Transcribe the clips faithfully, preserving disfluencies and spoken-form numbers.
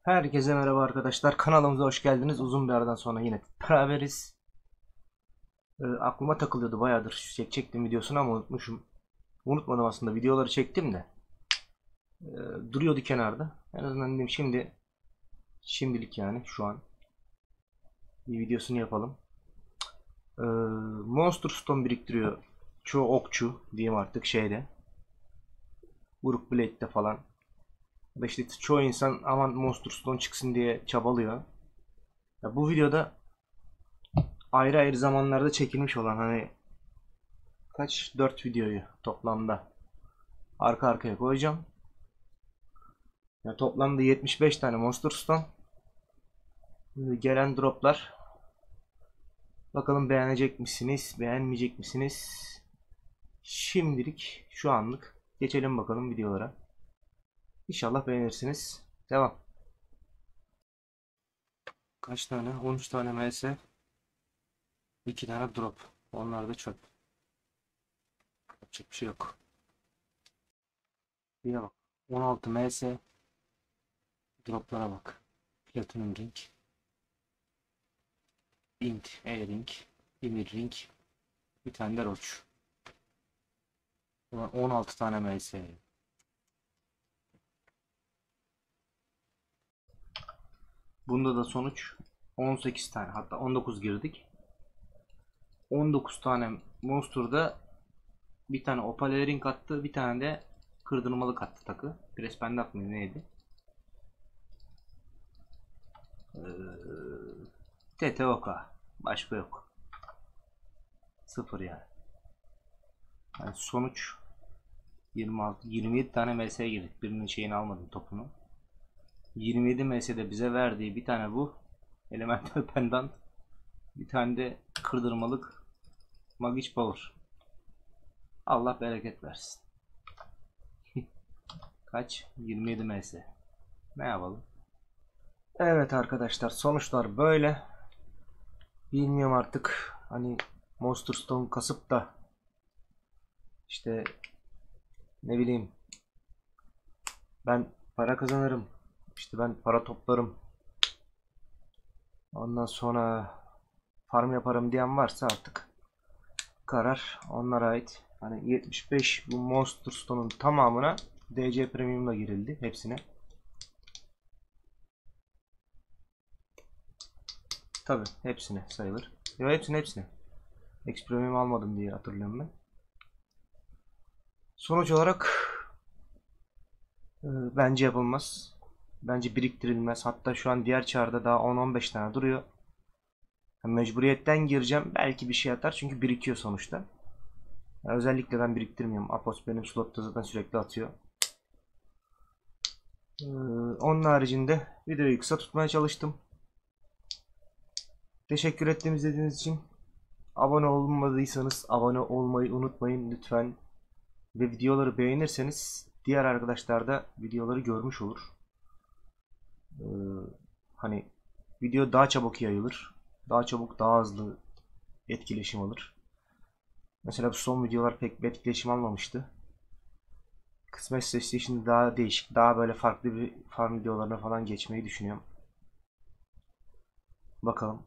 Herkese merhaba arkadaşlar. Kanalımıza hoş geldiniz. Uzun bir aradan sonra yine beraberiz. Ee, aklıma takılıyordu bayağıdır çekecektim videosunu ama unutmuşum. Unutmadım aslında, videoları çektim de. Ee, duruyordu kenarda. En azından dedim şimdi şimdilik yani şu an bir videosunu yapalım. Ee, Monster Stone biriktiriyor çoğu okçu diyeyim artık şeyde. Uruk Blade'de falan. Ya da işte çoğu insan aman Monster Stone çıksın diye çabalıyor. Ya bu videoda ayrı ayrı zamanlarda çekilmiş olan hani kaç dört videoyu toplamda arka arkaya koyacağım. Yani toplamda yetmiş beş tane Monster Stone. Ee, Gelen droplar. Bakalım beğenecek misiniz? Beğenmeyecek misiniz? Şimdilik şu anlık geçelim bakalım videolara. İnşallah beğenirsiniz. Devam. Kaç tane? on üç tane M S. iki tane drop. Onlar da çöp. Yapacak bir şey yok. Bir bak. on altı M S. Droplara bak. Platinum Ring. Int, E-Ring. Emir Ring. Bir tane de Roach. Ulan on altı tane M S. Bunda da sonuç on sekiz tane, hatta on dokuz girdik. on dokuz tane Monster'da bir tane Opal Ring attı, bir tane de kırdırmalık attı takı. Pres bende atmıyor neydi? Ee, T T O K. Başka yok. Sıfır yani. Yani sonuç yirmi altı yirmi yedi tane M S'ye girdik. Birinin şeyini almadım, topunu. yirmi yedi M S'de bize verdiği bir tane bu Elemental Pendant, bir tane de kırdırmalık Magic Power. Allah bereket versin. Kaç? yirmi yedi M S. Ne yapalım? Evet arkadaşlar, sonuçlar böyle. Bilmiyorum artık hani Monster Stone kasıp da işte ne bileyim ben para kazanırım. İşte ben para toplarım. Ondan sonra farm yaparım diyen varsa artık karar onlara ait. Hani yetmiş beş bu Monster Stone'un tamamına D C Premium'la girildi. Hepsine. Tabi hepsine sayılır. Yo, hepsine hepsine. X Premium almadım diye hatırlıyorum ben. Sonuç olarak e, bence yapılmaz. Bence biriktirilmez. Hatta şu an diğer çarda daha on on beş tane duruyor. Mecburiyetten gireceğim. Belki bir şey atar çünkü birikiyor sonuçta. Yani özellikle ben biriktirmiyorum. Apos benim slotta zaten sürekli atıyor. Ee, onun haricinde videoyu kısa tutmaya çalıştım. Teşekkür ettim izlediğiniz için. Abone olmadıysanız abone olmayı unutmayın lütfen. Ve videoları beğenirseniz diğer arkadaşlar da videoları görmüş olur. Ee, hani video daha çabuk yayılır. Daha çabuk, daha hızlı etkileşim alır. Mesela bu son videolar pek bir etkileşim almamıştı. Kısmetse işte şimdi daha değişik, daha böyle farklı bir farm videolarına falan geçmeyi düşünüyorum. Bakalım.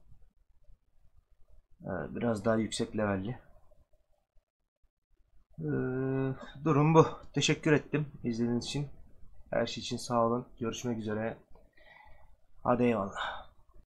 Ee, biraz daha yüksek levelli. Ee, durum bu. Teşekkür ettim izlediğiniz için. Her şey için sağ olun. Görüşmek üzere. Hadi eyvallah.